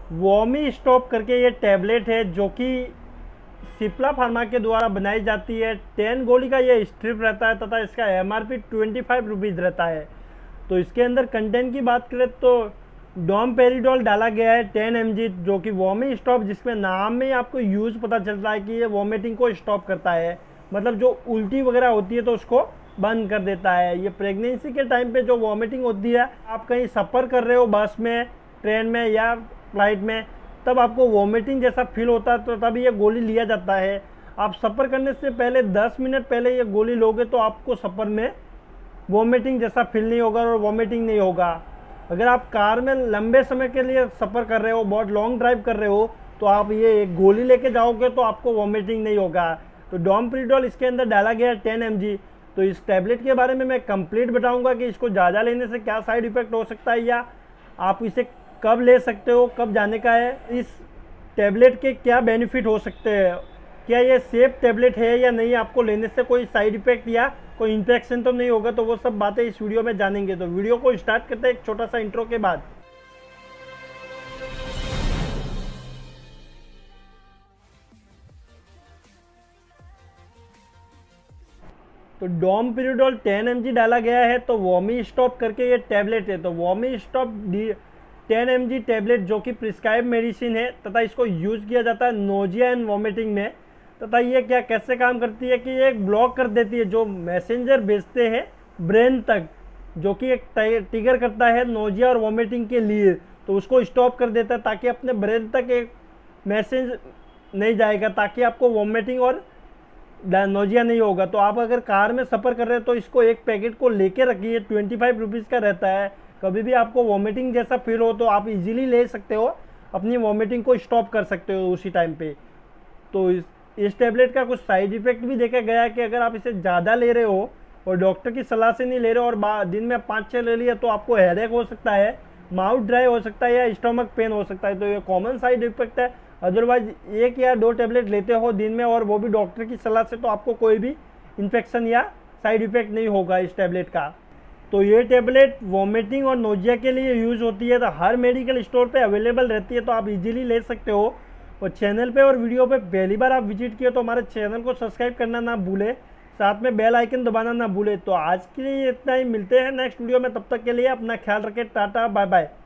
वॉमी stop करके ये tablet है जो कि सिप्ला फार्मा के द्वारा बनाई जाती है। 10 गोली का ये स्ट्रिप रहता है तथा इसका एमआरपी 25 रुपीज़ रहता है। तो इसके अंदर कंटेंट की बात करें तो डोमपेरिडोल डाला गया है 10 mg, जो कि वॉमिट स्टॉप, जिसमें नाम में आपको यूज़ पता चलता है कि ये वॉमिटिंग को स्टॉप करता है, मतलब जो उल्टी वगैरह होती है तो उसको बंद कर देता है। ये प्रेगनेंसी के टाइम पे जो वॉमिटिंग होती है, आप कहीं सफ़र कर रहे हो बस में, ट्रेन में या फ्लाइट में, तब आपको वॉमिटिंग जैसा फील होता है तो तभी ये गोली लिया जाता है। आप सफ़र करने से पहले 10 मिनट पहले ये गोली लोगे तो आपको सफ़र में वॉमिटिंग जैसा फील नहीं होगा और वॉमिटिंग नहीं होगा। अगर आप कार में लंबे समय के लिए सफ़र कर रहे हो, बहुत लॉन्ग ड्राइव कर रहे हो, तो आप ये एक गोली लेके जाओगे तो आपको वॉमिटिंग नहीं होगा। तो डोमपेरिडोल इसके अंदर डाला गया है 10 mg। तो इस टैबलेट के बारे में मैं कंप्लीट बताऊंगा कि इसको ज़्यादा लेने से क्या साइड इफ़ेक्ट हो सकता है, या आप इसे कब ले सकते हो, कब जाने का है, इस टैबलेट के क्या बेनिफिट हो सकते हैं, क्या ये सेफ टैबलेट है या नहीं, आपको लेने से कोई साइड इफ़ेक्ट या कोई इन्फेक्शन तो नहीं होगा। तो वो सब बातें इस वीडियो में जानेंगे। तो वीडियो को स्टार्ट करते हैं एक छोटा सा इंट्रो के बाद। तो डोमपेरिडोल 10 mg डाला गया है। तो वॉमी स्टॉप करके ये टैबलेट है। तो वॉमी स्टॉप 10 mg टैबलेट जो कि प्रिस्क्राइब मेडिसिन है तथा इसको यूज़ किया जाता है नोजिया एंड वॉमिटिंग में। तथा ये क्या कैसे काम करती है कि ये एक ब्लॉक कर देती है, जो मैसेंजर भेजते हैं ब्रेन तक, जो कि एक ट्रिगर करता है नोजिया और वॉमिटिंग के लिए, तो उसको स्टॉप कर देता है ताकि अपने ब्रेन तक एक मैसेज नहीं जाएगा, ताकि आपको वॉमिटिंग और नोजिया नहीं होगा। तो आप अगर कार में सफ़र कर रहे हो तो इसको एक पैकेट को लेके रखिए, 25 रुपीज़ का रहता है। कभी भी आपको वॉमिटिंग जैसा फील हो तो आप इजीली ले सकते हो, अपनी वॉमिटिंग को स्टॉप कर सकते हो उसी टाइम पे। तो इस टैबलेट का कुछ साइड इफ़ेक्ट भी देखा गया है कि अगर आप इसे ज़्यादा ले रहे हो और डॉक्टर की सलाह से नहीं ले रहे हो और दिन में 5-6 ले लिया, तो आपको हेडेक हो सकता है, माउथ ड्राई हो सकता है या स्टमक पेन हो सकता है। तो ये कॉमन साइड इफेक्ट है। अदरवाइज 1 या 2 टैबलेट लेते हो दिन में और वो भी डॉक्टर की सलाह से, तो आपको कोई भी इन्फेक्शन या साइड इफेक्ट नहीं होगा इस टैबलेट का। तो ये टैबलेट वॉमिटिंग और नोजिया के लिए यूज़ होती है, तो हर मेडिकल स्टोर पे अवेलेबल रहती है, तो आप इजीली ले सकते हो। और चैनल पे और वीडियो पे पहली बार आप विजिट किए तो हमारे चैनल को सब्सक्राइब करना ना भूले, साथ में बेल आइकन दबाना ना भूले। तो आज के लिए इतना ही, मिलते हैं नेक्स्ट वीडियो में, तब तक के लिए अपना ख्याल रखें, टाटा बाय बाय।